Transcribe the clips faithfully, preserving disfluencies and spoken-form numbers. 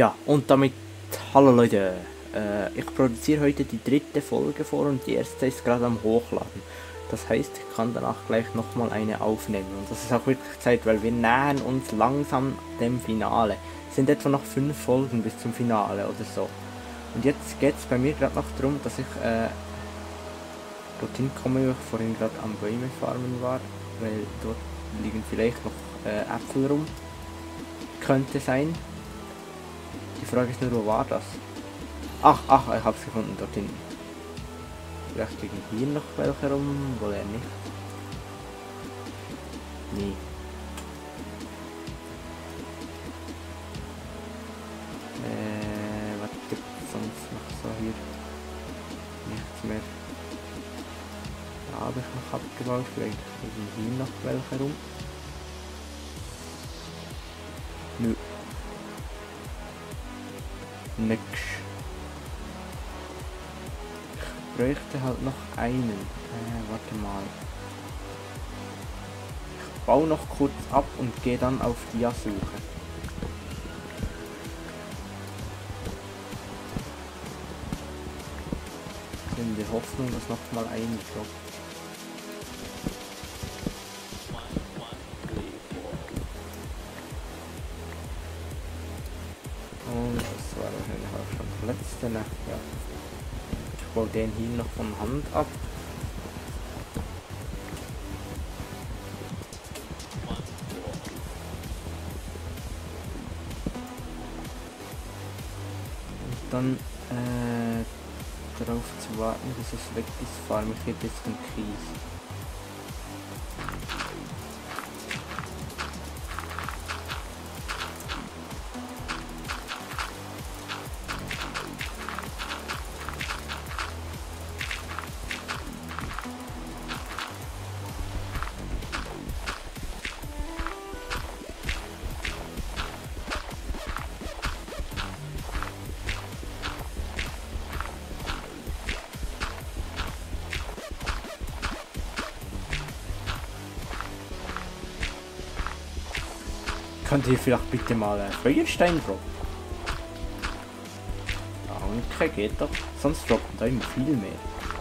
Ja, und damit, hallo Leute, äh, ich produziere heute die dritte Folge vor und die erste ist gerade am Hochladen. Das heißt, ich kann danach gleich nochmal eine aufnehmen. Und das ist auch wirklich Zeit, weil wir nähern uns langsam dem Finale. Es sind etwa noch fünf Folgen bis zum Finale oder so. Und jetzt geht es bei mir gerade noch darum, dass ich äh, dorthin komme, wo ich vorhin gerade am Bäume farmen war, weil dort liegen vielleicht noch äh, Äpfel rum. Könnte sein. Die Frage ist nur, wo war das? Ach, ach, ich hab's gefunden, dort hinten. Vielleicht liegen hier noch welche rum, wohl eher nicht. Nee. Äh, was gibt's sonst noch so hier? Nichts mehr. Da habe ich noch abgebaut, vielleicht liegen hier noch welche rum. Nö. Nix. Ich bräuchte halt noch einen. Äh, warte mal. Ich baue noch kurz ab und gehe dann auf Dia-Suche. In der Hoffnung, dass noch mal ein droppt. Und das war wahrscheinlich auch schon das letzte, ne? Ja. Ich baue den hier noch von Hand ab. Und dann äh, darauf zu warten, bis es weg ist, farme ich hier ein bisschen Kies. Könnt ihr vielleicht bitte mal einen Feuerstein droppen? Danke, geht doch. Sonst droppen da immer viel mehr.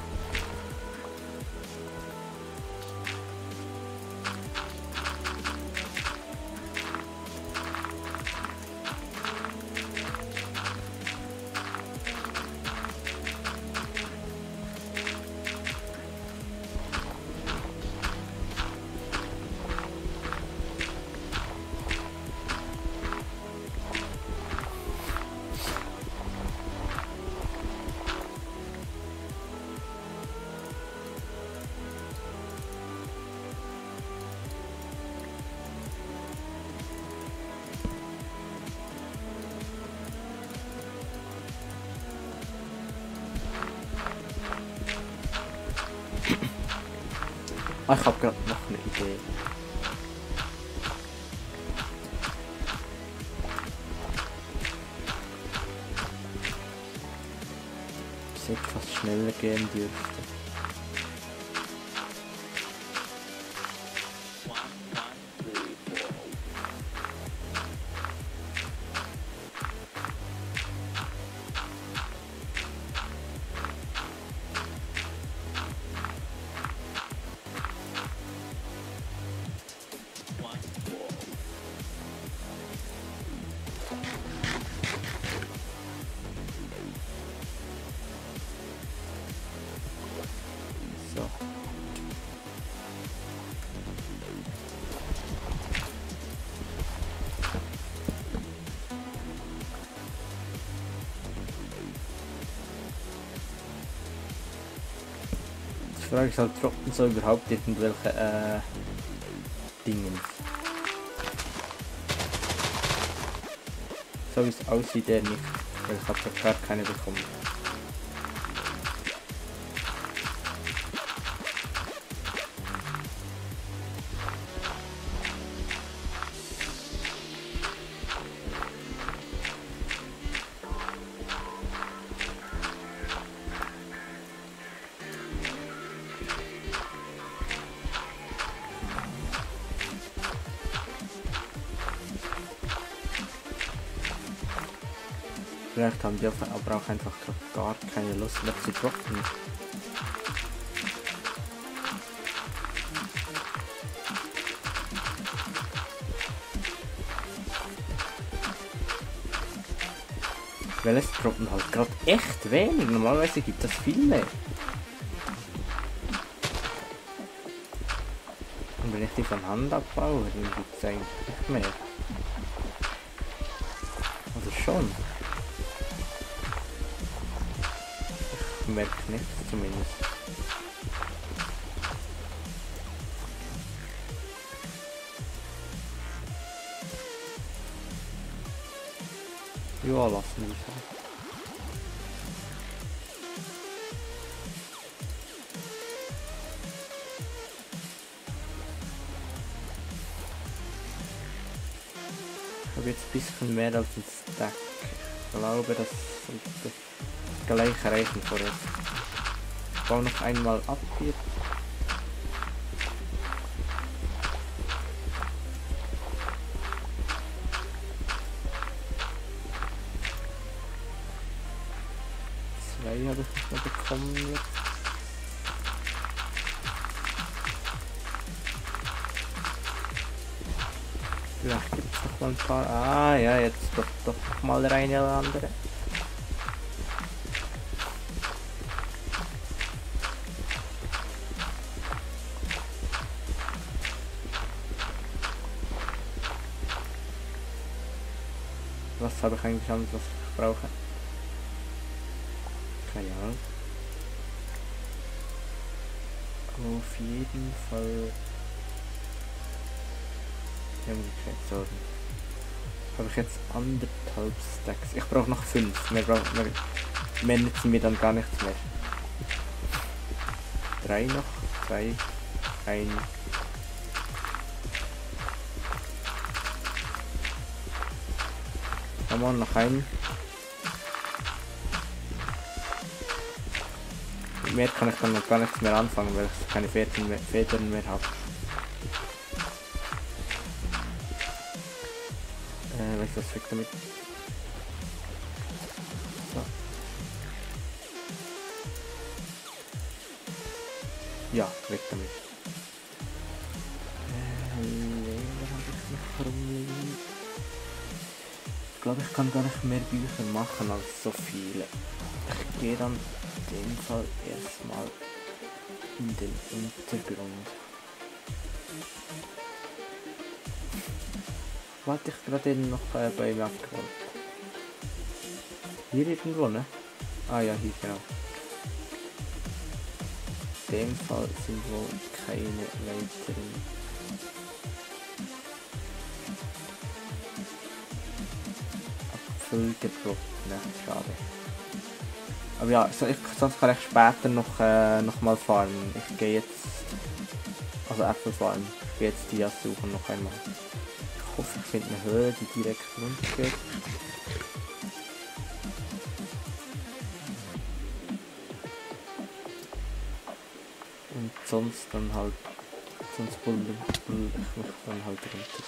Ah, ich habe gerade noch eine Idee. Das etwas schneller gehen dürfte. Die Frage ist halt, droppen so überhaupt irgendwelche äh, Dingen. So wie es aussieht, er nicht, weil ich habe doch gar keine bekommen. Vielleicht haben die aber auch einfach gar keine Lust mehr zu droppen. Weil es droppen halt gerade echt wenig. Normalerweise gibt es viel mehr. Und wenn ich die von Hand abbaue, dann gibt es eigentlich nicht mehr. Also schon. Ich merke nichts zumindest. Ja, lassen wir es halt. Ich habe jetzt ein bisschen mehr als ein Stack. Ich glaube, das sollte gleich reichen vorerst. Ich baue noch einmal ab hier. Zwei habe ich nicht mehr bekommen jetzt. Vielleicht gibt es noch mal ein paar. Ah ja, jetzt doch, doch noch mal der eine oder andere. Was habe ich eigentlich anders, was ich brauche? Keine Ahnung. Auf jeden Fall. Sorgen. Habe ich jetzt anderthalb Stacks. Ich brauche noch fünf. Mehr, brauch, mehr, mehr nützen mir dann gar nichts mehr. Drei noch. Zwei. Ein. Haben wir noch einen. Mit mehr kann ich dann noch gar nichts mehr anfangen, weil ich keine Federn mehr, Federn mehr habe. Äh, weißt du was, weg damit. So. Ja, weg damit. Äh, Leder habe ich noch rumliegen. Ich glaube, ich kann gar nicht mehr Bücher machen als so viele. Ich gehe dann in dem Fall erstmal in den Untergrund. Warte, ich gerade eben noch äh, bei mir abgeholt. Hier irgendwo, ne? Ah ja, hier genau. In dem Fall sind wohl keine weiteren. Apfel gedroppt, ne? Schade. Aber ja, so, ich, sonst kann ich später noch, äh, noch mal farmen. Ich gehe jetzt. Also Äpfel farmen. Ich gehe jetzt die suchen noch einmal. Ich hoffe, ich finde eine Höhle, die direkt runter geht. Und sonst dann halt. Sonst bull ich mich dann halt runter.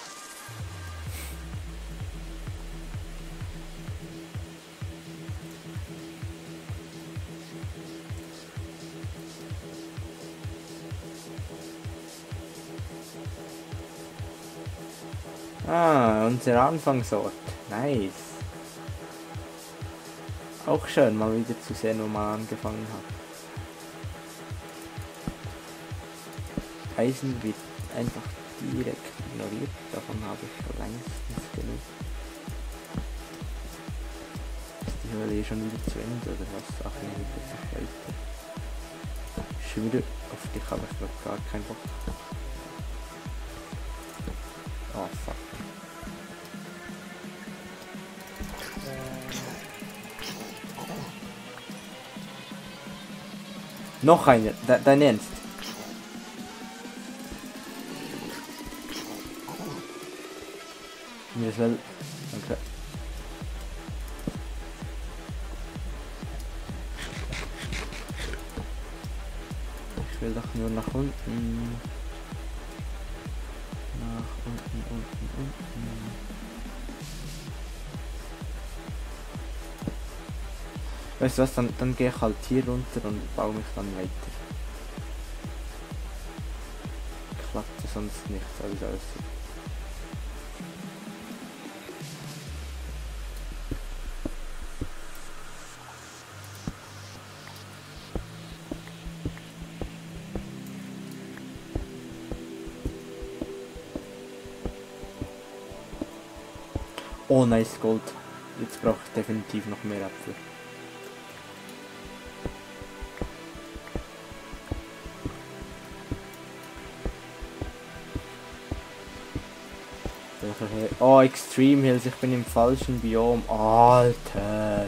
Ah, unser Anfangsort. Nice. Auch schön, mal wieder zu sehen, wo man angefangen hat. Eisen wird einfach direkt ignoriert. Davon habe ich längstens genug. Ist die Höhle eh schon wieder zu Ende oder was? Ach, nee, geht noch weiter. Schon wieder. Auf dich habe ich gerade gar keinen Bock. Oh fuck. Noch eine, de dein Ernst? Mir soll. Okay. Ich will doch nur nach unten. Nach unten, unten, unten. Weißt du was, dann, dann gehe ich halt hier runter und baue mich dann weiter. Klappt sonst nichts, alles alles. Oh, nice Gold. Jetzt brauche ich definitiv noch mehr Äpfel. Oh, Extreme Hills, ich bin im falschen Biom. Alter.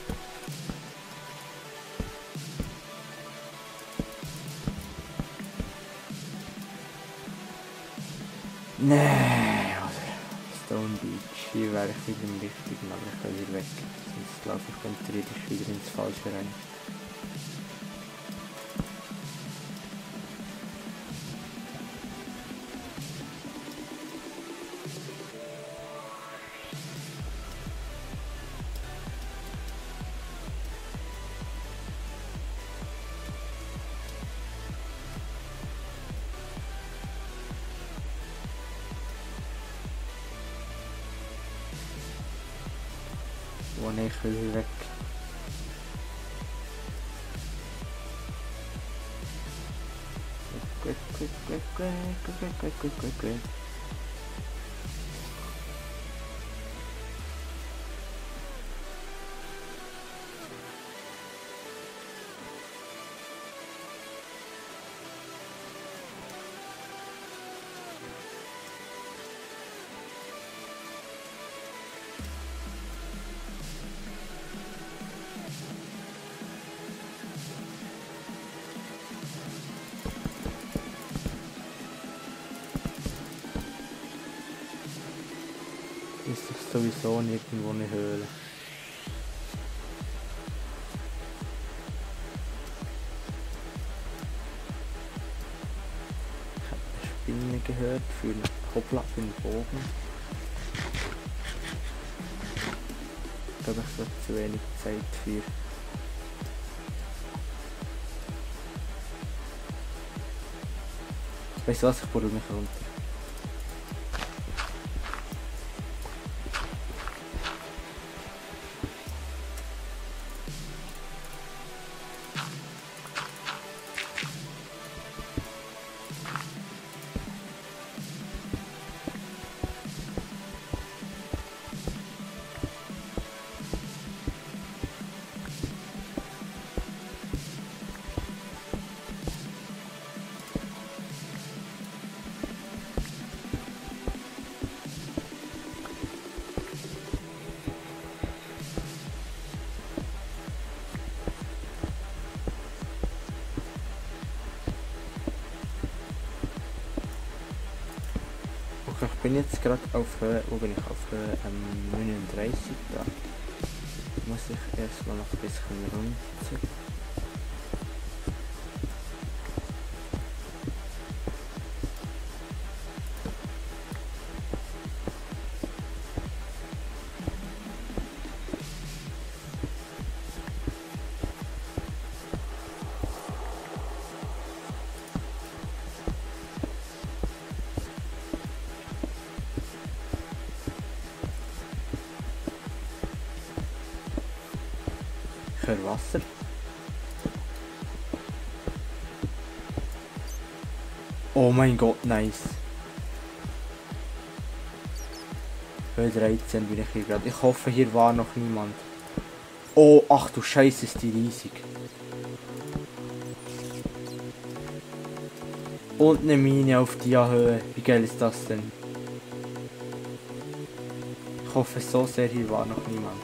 Nee, Stone Beach. Hier wäre ich wieder im richtigen, aber ich will hier weg. Sonst laufe ich unterirdisch wieder ins Falsche rein. Oh ne, ich will hier weg. Quick, quick, quick, quick, quick, quick, quick, quick, quick. Ist doch sowieso nirgendwo eine Höhle. Ich habe eine Spinne gehört für einen Hoppla für den Bogen. Ich glaube, ich habe zu wenig Zeit für. Weißt du was, ich buddel mich runter. Ich bin jetzt gerade auf Höhe, wo bin ich auf Höhe ähm, neununddreißig da. Muss ich erstmal noch ein bisschen runter. Für Wasser. Oh mein Gott, nice. Höhe dreizehn bin ich hier gerade. Ich hoffe, hier war noch niemand. Oh, ach du Scheiße, ist die riesig. Und eine Mine auf dieser Höhe. Wie geil ist das denn? Ich hoffe so sehr, hier war noch niemand.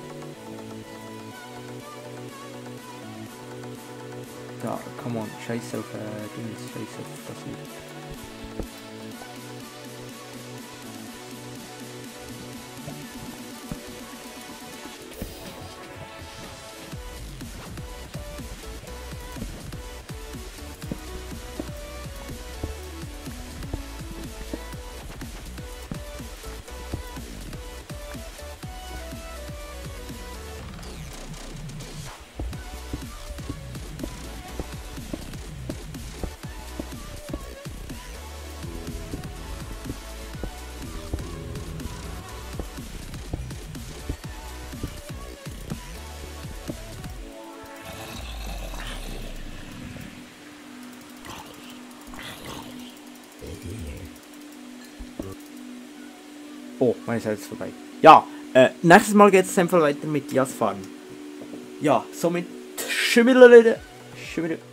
Ja, come on, scheiß auf äh, Dings, scheiß auf das hier. Oh, meine Zeit ist vorbei. Ja, äh, nächstes Mal geht es einfach weiter mit Dias Farm. Ja, somit Schimmelerde. Schimmelerde.